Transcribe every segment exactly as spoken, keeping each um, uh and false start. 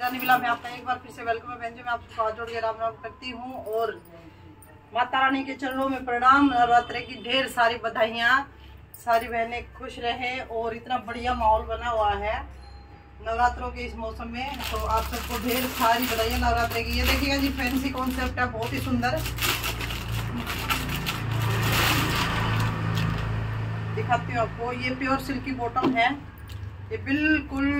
रानी villa में आपका एक बार फिर से वेलकम है बहन जी। मैं आपको हाथ जोड़ के राम राम करती हूँ और माता रानी के चरणों में प्रणाम। नवरात्रि की ढेर सारी बधाइयाँ, सारी बहनें खुश रहें और इतना बढ़िया माहौल बना हुआ है नवरात्रों के इस मौसम में, तो आप सबको ढेर सारी बधाइयाँ नवरात्रि की। ये देखिएगा जी, फैंसी कॉन्सेप्ट है, बहुत ही सुंदर। दिखाती हूँ आपको, ये प्योर सिल्क की बॉटम है, ये बिल्कुल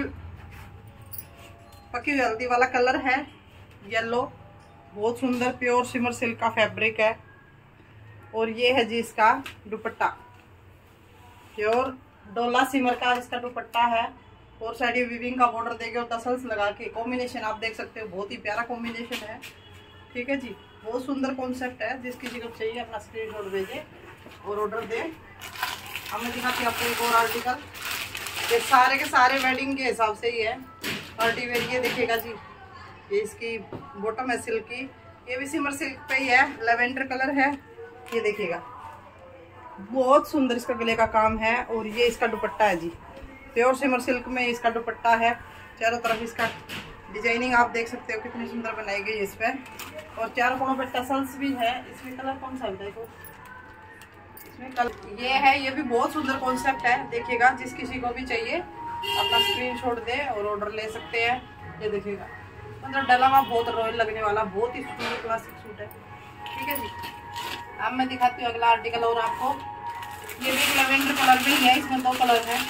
पकी हुई हल्दी वाला कलर है, येलो, बहुत सुंदर प्योर सिमर सिल्क का फैब्रिक है। और ये है जी इसका दुपट्टा, प्योर डोला सिमर का इसका दुपट्टा है और साइड वीविंग का बॉर्डर देके और टसल्स लगा के कॉम्बिनेशन आप देख सकते हो, बहुत ही प्यारा कॉम्बिनेशन है। ठीक है जी, बहुत सुंदर कॉन्सेप्ट है। जिस किसी को चाहिए अपना स्क्रीनशॉट भेजे और ऑर्डर दे। अब मैं दिखाती हूँ आपको एक और आर्टिकल, ये सारे के सारे वेडिंग के हिसाब से ही है, पार्टी वेयर। ये देखिएगा जी, ये इसकी बॉटम है सिल्क की, ये भी सिमर सिल्क पे ही है, लेवेंडर कलर है। ये देखिएगा बहुत सुंदर इसका गले का काम है और ये इसका दुपट्टा है जी, प्योर सिमर सिल्क में इसका दुपट्टा है। चारों तरफ इसका डिजाइनिंग आप देख सकते हो कितनी सुंदर बनाई गई है इस पर, और चारों कोनों पे टसल्स भी है। इसमें कलर कौन सा है देखो, इसमें कलर ये है, ये भी बहुत सुंदर कॉन्सेप्ट है। देखिएगा, जिस किसी को भी चाहिए अपना स्क्रीनशॉट दे और ऑर्डर ले सकते हैं। ये देखिएगा, मतलब डला हुआ बहुत रॉयल लगने वाला, बहुत ही सुंदर क्लासिक सूट है। ठीक है जी, अब मैं दिखाती हूँ अगला आर्टिकल और आपको। ये भी लेवेंडर कलर भी है, इसमें दो कलर है।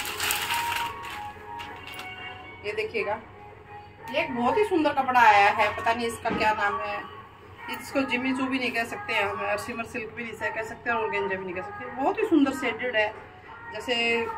ये देखिएगा, ये एक बहुत ही सुंदर कपड़ा आया है, पता नहीं इसका क्या नाम है, इसको जिमी चू भी नहीं कह सकते हैं हम, और सिमर सिल्क भी नहीं कह सकते और ऑर्गेंजा भी नहीं कह सकते। बहुत ही सुंदर शेडेड है, जैसे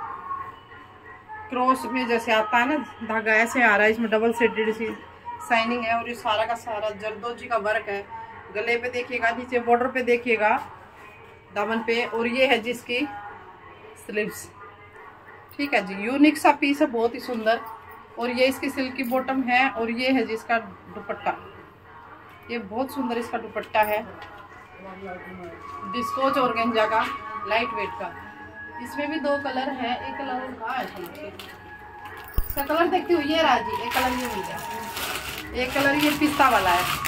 क्रॉस में जैसे आता है ना धागा, ऐसे आ रहा है। इसमें डबल शेडेड सी शाइनिंग है और ये सारा का सारा जरदोजी का वर्क है। गले पे देखिएगा, नीचे बॉर्डर पे देखिएगा, दामन पे, और ये है जिसकी स्लीव्स। ठीक है जी, यूनिक सा पीस है, बहुत ही सुंदर। और ये इसकी सिल्क की बॉटम है और ये है जिसका दुपट्टा, ये बहुत सुंदर इसका दुपट्टा है, डिस्कोच ऑर्गेंजा का, लाइट वेट का। इसमें भी दो कलर है, एक कलर कहाँ है, इसका कलर देखती हूँ, ये राजी, एक कलर ये मिल गया, एक कलर ये पिस्ता वाला है।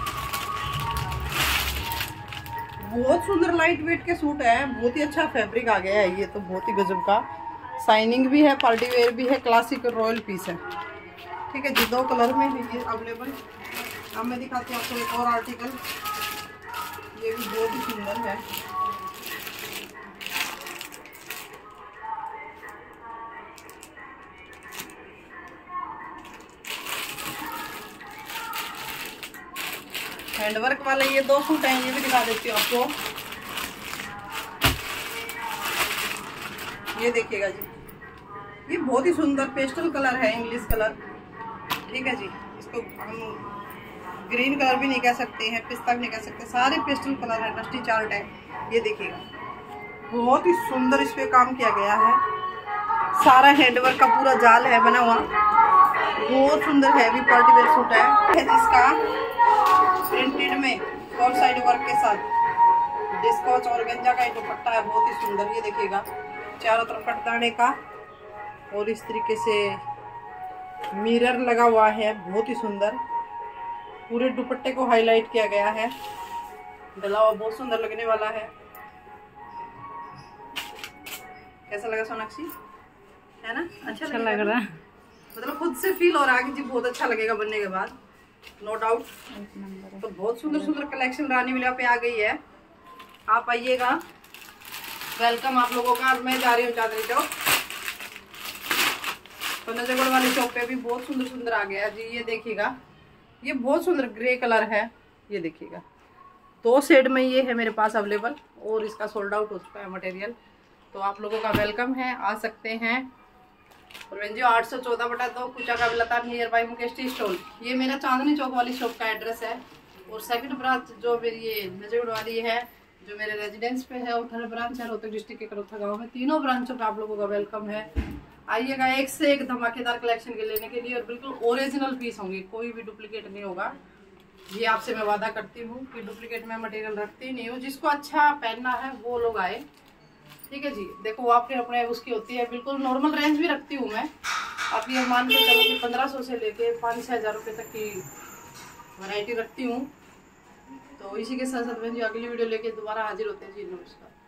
बहुत सुंदर लाइट वेट के सूट है, बहुत ही अच्छा फैब्रिक आ गया है, ये तो बहुत ही गजब का। शाइनिंग भी है, पार्टी वेयर भी है, क्लासिक रॉयल पीस है। ठीक है जी, दो कलर में है ये अवेलेबल। अब मैं दिखाती हूँ आपको एक और आर्टिकल, ये भी बहुत ही सुंदर है। हैंडवर्क वाले ये दो सूट हैं, ये भी दिखा देती हूँ आपको। ये देखिएगा जी, ये बहुत ही सुंदर पेस्टल कलर है, इंग्लिश कलर। ठीक है जी, इसको हम ग्रीन कलर भी नहीं कह सकते हैं, पिस्ता भी नहीं कह सकते, सारे पेस्टल कलर है, डस्टी चार्ट है। ये देखिएगा, बहुत ही सुंदर इस पे काम किया गया है, सारा हैंडवर्क का पूरा जाल है बना हुआ, बहुत सुंदर हैवी पार्टी वेयर सूट है। इसका प्रिंटेड में फोर साइड वर्क के साथ डिस्कोच ऑर्गेंजा का दुपट्टा है, बहुत ही सुंदर। ये देखिएगा, चारों तरफ कटदाने का और इस तरीके से मिरर लगा हुआ है, बहुत ही सुंदर। पूरे दुपट्टे को हाईलाइट किया गया है, डला हुआ बहुत सुंदर लगने वाला है। कैसा लगा सोनाक्षी, है ना? अच्छा, अच्छा लग रहा है, मतलब खुद से फील हो रहा है कि जी बहुत अच्छा लगेगा बनने के बाद, नो डाउट। तो बहुत सुंदर सुंदर कलेक्शन रानी विला पे आ गई है, आप आइएगा, वेलकम आप लोगों का। मैं जा रही हूँ चांदनी चौक, तो नजरगढ़ वाली चौक पे भी बहुत सुंदर सुंदर आ गया जी। ये देखिएगा, ये बहुत सुंदर ग्रे कलर है, ये देखिएगा, दो शेड में ये है मेरे पास अवेलेबल और इसका सोल्ड आउट हो चुका है मटेरियल। तो आप लोगों का वेलकम है, आ सकते हैं। और वेंजियो आठ सौ चौदह बटा दो कुचा का बिलता near by Mukesh tea stall, ये मेरा चांदनी चौक वाली शॉप का एड्रेस है। और सेकंड ब्रांच जो मेरी ये नजरगढ़ वाली है, जो मेरे रेजिडेंस पे है, और थर्ड ब्रांच है रोहतक डिस्ट्रिक्ट के करोथा गाँव में। तीनों ब्रांचों पे आप लोगों का वेलकम है, आइएगा एक से एक धमाकेदार कलेक्शन के लेने के लिए। और बिल्कुल ओरिजिनल पीस होंगे, कोई भी डुप्लीकेट नहीं होगा, ये आपसे मैं वादा करती हूँ कि डुप्लीकेट में मटेरियल रखती नहीं हूँ। जिसको अच्छा पहनना है वो लोग आए। ठीक है जी, देखो वो आपके अपने उसकी होती है, बिल्कुल नॉर्मल रेंज भी रखती हूँ मैं, आप ये मान के चलो कि पंद्रह सौ से लेके पाँच छः हज़ार रुपये तक की वैरायटी रखती हूँ। तो इसी के साथ साथ मैं जो अगली वीडियो लेके दोबारा हाजिर होते हैं जी। नमस्कार।